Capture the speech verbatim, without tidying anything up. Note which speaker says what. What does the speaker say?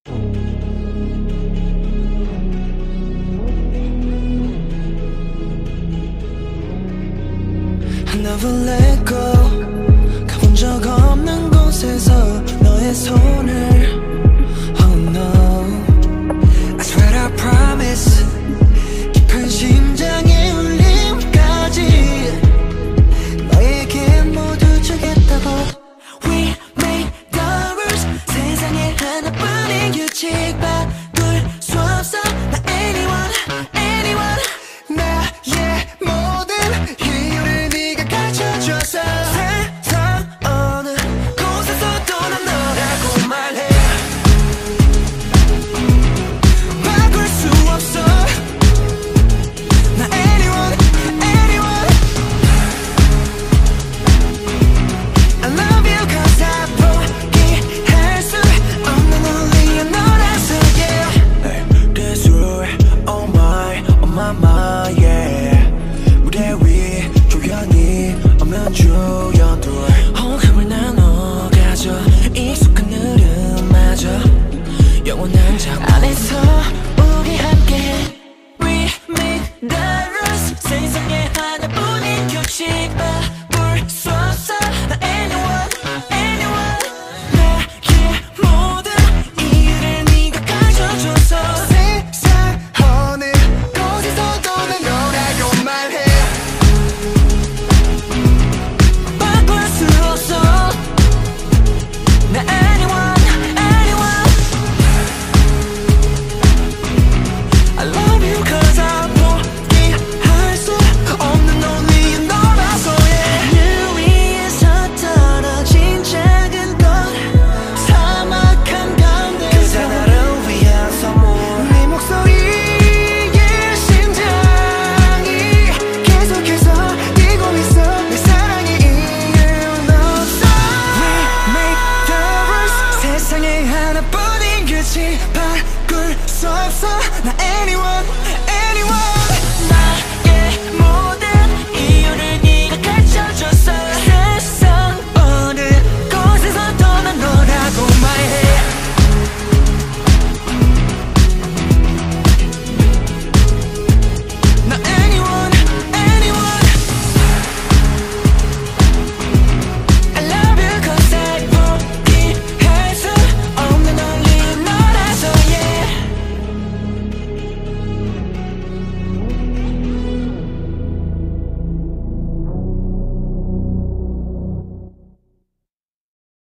Speaker 1: Never let go 가본 적 없는 곳에서 너의 손을 Oh no I swear I promise 깊은 심장의 울림까지 너에게 모두 주겠다고 We make the rules 세상에 하나뿐인 규칙 바꿀 수 없어 나 anyone anyone 나의 모든 이유를 네가 가르쳐줘서 세상 어느 곳에서도 난 너라고 말해 바꿀 수 없어 나 anyone anyone I love you cause I 포기할 수 없는 only 너라서 yeah hey, this world oh my oh my my yeah 무대 위 조연이 오면 조연들 호흡을 나눠 가져 익숙한 흐름마저 영원한 장 안에서 우리 함께 We make the rules 세상에 하나뿐인 규칙 바꿀 수 없어 나 anyone anyone 나의 모든 이유를 네가 가져줘서 세상 어느 곳에서도 난 너라고 말해 바꿀 수 없어 나 anyone anyone I love you cause I 포기할 수 없는 only 너라서 yeah 하늘 위에서 떨어진 작은 것 사막한 가운데서 그저 나를 위한 선물 네 목소리에 심장이 계속해서 뛰고 있어 내 사랑의 이유는 없어 We make the rules 세상에 하나뿐인 규칙 바꿀 수 없어 나 anyone